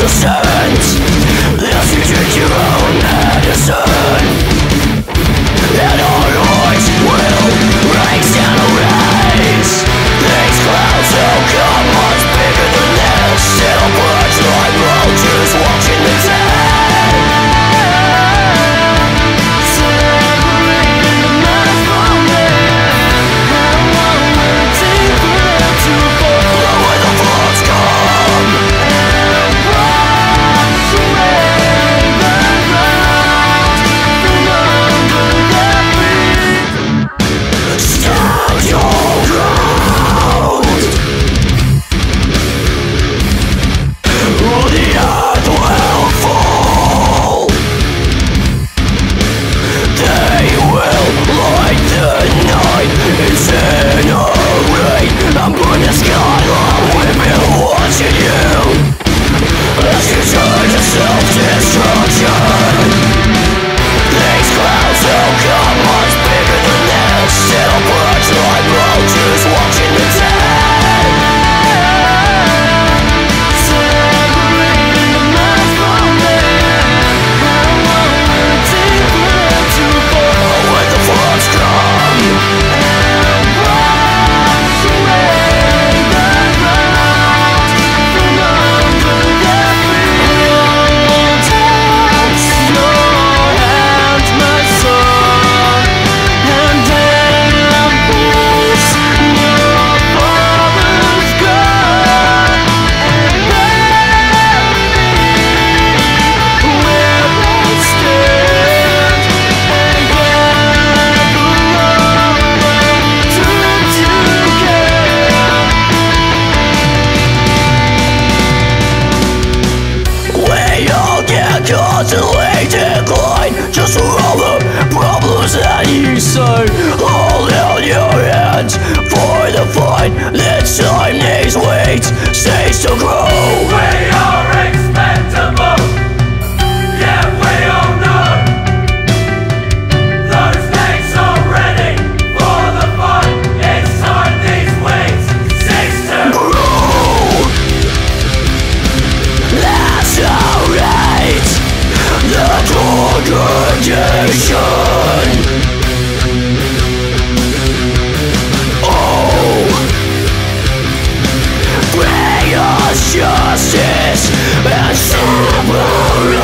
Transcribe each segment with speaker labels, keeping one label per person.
Speaker 1: innocent, as you drink your own medicine, and our hearts will raise and erase these clouds will come much bigger than this. It'll purge like roaches watching the dead. Separating the man from man, how long will it take for them to fall? When the floods come and wash away the ground from under their feet. Stand your ground, or the earth will fall. They will light the night, incinerate and burn the sky. We've been watching you as you turn to self-destruction. These clouds will come much bigger than this. It'll purge like roaches watching the dead. Separating the man from man, how long will it take for them to fall? When the floods come and wash away the ground from under their feet. Touch your hand, my son, and embrace your father's God, and let me where they stand, and gather around together. We all get constantly decline, just for all the problems that you say. Hold out your hands for the fight. This time these weeds cease to grow.
Speaker 2: We are expendable, yeah, we all know. Those legs are ready for the fight. It's time these wings cease to
Speaker 1: Grow. That's alright. The congregation. Oh, bring us justice and separate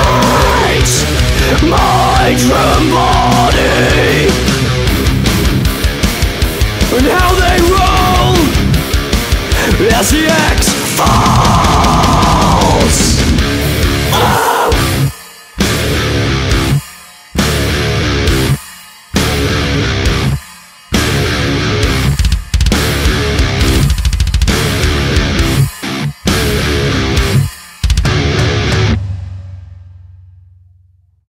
Speaker 1: mind from body. And how they roll as the X-Files.